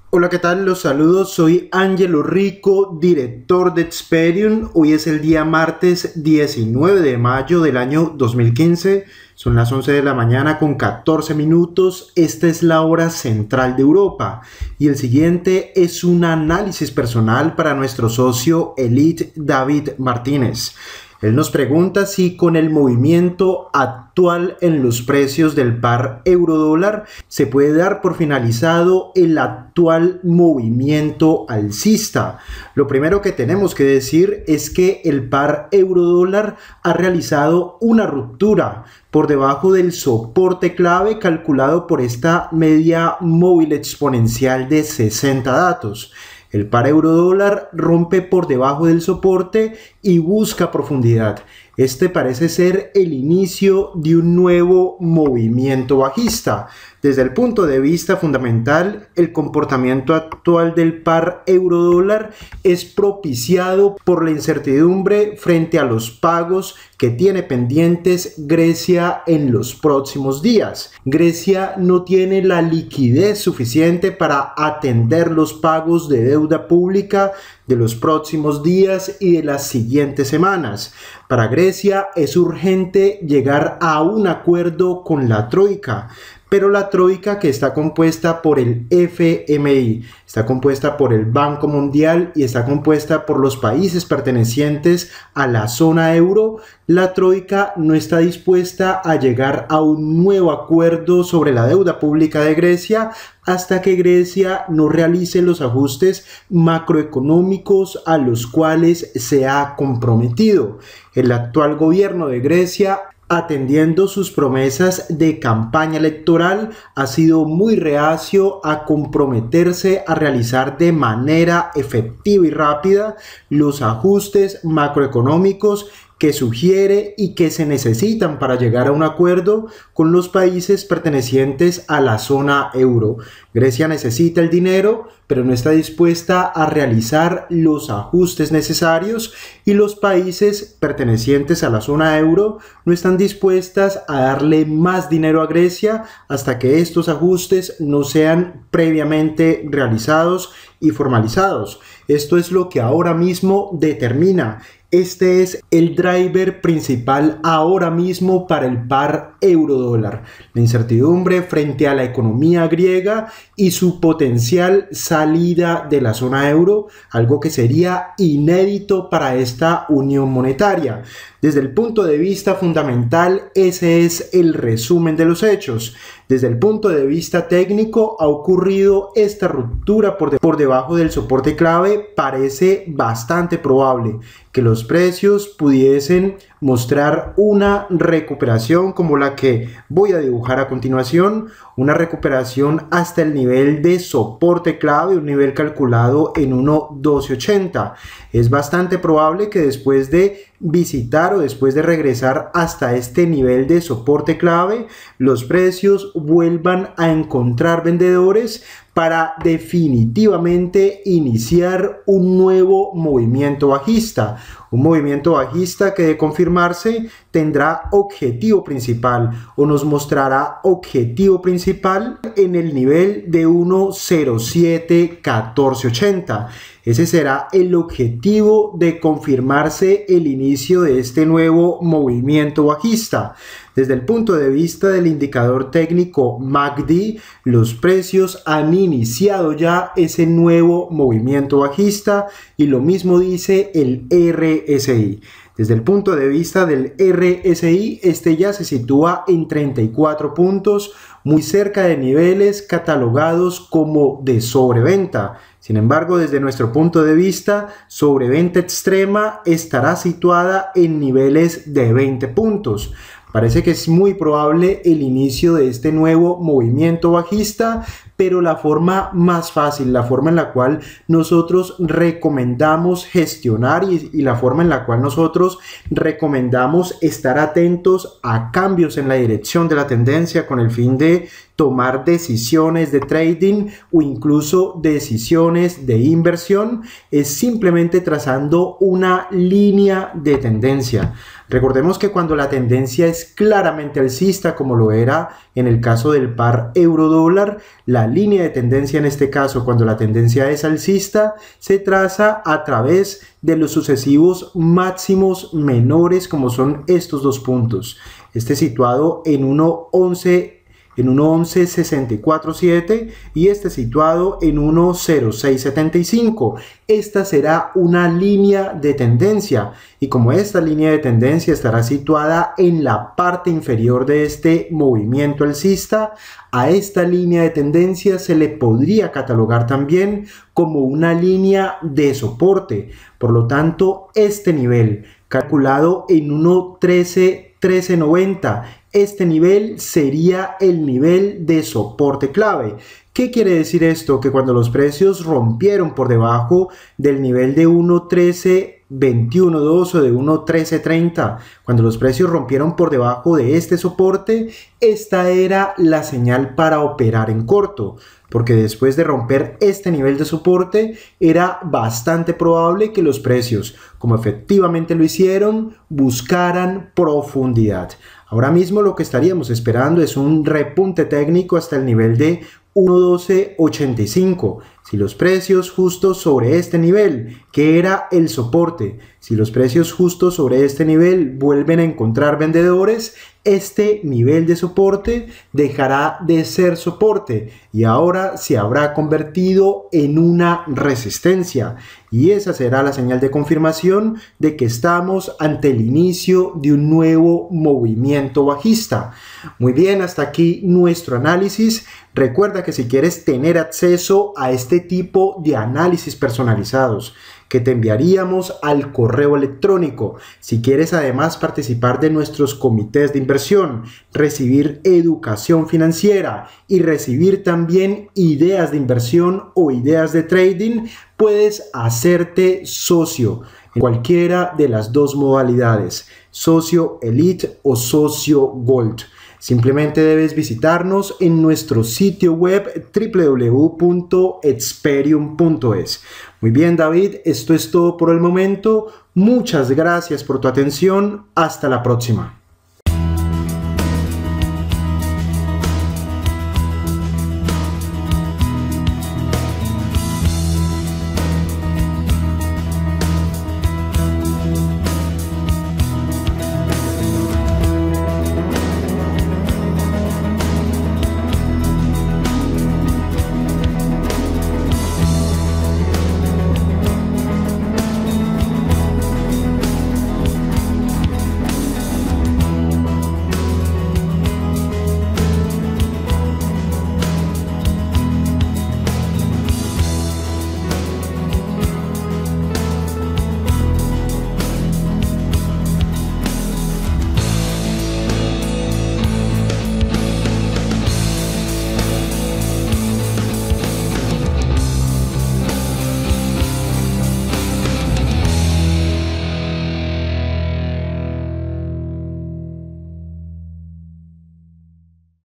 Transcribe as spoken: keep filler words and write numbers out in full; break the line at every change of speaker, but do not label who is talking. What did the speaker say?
Hola, ¿qué tal? Los saludos, soy Ángelo Rico, director de Experium. Hoy es el día martes diecinueve de mayo del año dos mil quince. Son las once de la mañana con catorce minutos. Esta es la hora central de Europa. Y el siguiente es un análisis personal para nuestro socio Elite David Martínez. Él nos pregunta si con el movimiento actual en los precios del par euro-dólar se puede dar por finalizado el actual movimiento alcista. Lo primero que tenemos que decir es que el par euro-dólar ha realizado una ruptura por debajo del soporte clave calculado por esta media móvil exponencial de sesenta datos. El par euro-dólar rompe por debajo del soporte y busca profundidad. Este parece ser el inicio de un nuevo movimiento bajista. Desde el punto de vista fundamental, el comportamiento actual del par euro-dólar es propiciado por la incertidumbre frente a los pagos que tiene pendientes Grecia en los próximos días. Grecia no tiene la liquidez suficiente para atender los pagos de deuda pública de los próximos días y de las siguientes semanas. Para Grecia es urgente llegar a un acuerdo con la Troika, pero la Troika, que está compuesta por el F M I, está compuesta por el Banco Mundial y está compuesta por los países pertenecientes a la zona euro, la Troika no está dispuesta a llegar a un nuevo acuerdo sobre la deuda pública de Grecia hasta que Grecia no realice los ajustes macroeconómicos a los cuales se ha comprometido. El actual gobierno de Grecia, atendiendo sus promesas de campaña electoral, ha sido muy reacio a comprometerse a realizar de manera efectiva y rápida los ajustes macroeconómicos que sugiere y que se necesitan para llegar a un acuerdo con los países pertenecientes a la zona euro. Grecia necesita el dinero, pero no está dispuesta a realizar los ajustes necesarios, y los países pertenecientes a la zona euro no están dispuestas a darle más dinero a Grecia hasta que estos ajustes no sean previamente realizados y formalizados. Esto es lo que ahora mismo determina. Este es el driver principal ahora mismo para el par euro-dólar, la incertidumbre frente a la economía griega y su potencial salida de la zona euro, algo que sería inédito para esta unión monetaria. Desde el punto de vista fundamental, ese es el resumen de los hechos. Desde el punto de vista técnico, ha ocurrido esta ruptura por, de, por debajo del soporte clave. Parece bastante probable que los precios pudiesen mostrar una recuperación como la que voy a dibujar a continuación, una recuperación hasta el nivel de soporte clave, un nivel calculado en uno doce ochenta. Es bastante probable que después de visitar o después de regresar hasta este nivel de soporte clave, los precios vuelvan a encontrar vendedores para definitivamente iniciar un nuevo movimiento bajista. Un movimiento bajista que, de confirmarse, tendrá objetivo principal o nos mostrará objetivo principal en el nivel de uno cero siete catorce ochenta. Ese será el objetivo de confirmarse el inicio de este nuevo movimiento bajista. Desde el punto de vista del indicador técnico M A C D, los precios han iniciado ya ese nuevo movimiento bajista, y lo mismo dice el R S I. Desde el punto de vista del R S I, este ya se sitúa en treinta y cuatro puntos, muy cerca de niveles catalogados como de sobreventa. Sin embargo, desde nuestro punto de vista, sobreventa extrema estará situada en niveles de veinte puntos. Parece que es muy probable el inicio de este nuevo movimiento bajista, pero la forma más fácil, la forma en la cual nosotros recomendamos gestionar y, y la forma en la cual nosotros recomendamos estar atentos a cambios en la dirección de la tendencia con el fin de tomar decisiones de trading o incluso decisiones de inversión es simplemente trazando una línea de tendencia. Recordemos que cuando la tendencia es es claramente alcista, como lo era en el caso del par euro-dólar. La línea de tendencia en este caso, cuando la tendencia es alcista, se traza a través de los sucesivos máximos menores, como son estos dos puntos. Este situado en uno once en uno once sesenta y cuatro siete y este situado en uno cero seis setenta y cinco. Esta será una línea de tendencia, y como esta línea de tendencia estará situada en la parte inferior de este movimiento alcista, a esta línea de tendencia se le podría catalogar también como una línea de soporte. Por lo tanto, este nivel calculado en uno trece trece noventa, este nivel sería el nivel de soporte clave. ¿Qué quiere decir esto? Que cuando los precios rompieron por debajo del nivel de uno trece veintiuno dos o de uno trece treinta, cuando los precios rompieron por debajo de este soporte, esta era la señal para operar en corto, porque después de romper este nivel de soporte era bastante probable que los precios, como efectivamente lo hicieron, buscaran profundidad. Ahora mismo lo que estaríamos esperando es un repunte técnico hasta el nivel de uno doce ochenta y cinco. Si los precios justos sobre este nivel, que era el soporte, si los precios justos sobre este nivel vuelven a encontrar vendedores, este nivel de soporte dejará de ser soporte y ahora se habrá convertido en una resistencia, y esa será la señal de confirmación de que estamos ante el inicio de un nuevo movimiento bajista. Muy bien, hasta aquí nuestro análisis. Recuerda que si quieres tener acceso a este tipo de análisis personalizados que te enviaríamos al correo electrónico, si quieres además participar de nuestros comités de inversión, recibir educación financiera y recibir también ideas de inversión o ideas de trading, puedes hacerte socio en cualquiera de las dos modalidades, socio Elite o socio Gold. Simplemente debes visitarnos en nuestro sitio web w w w punto experium punto es. Muy bien, David, esto es todo por el momento. Muchas gracias por tu atención. Hasta la próxima.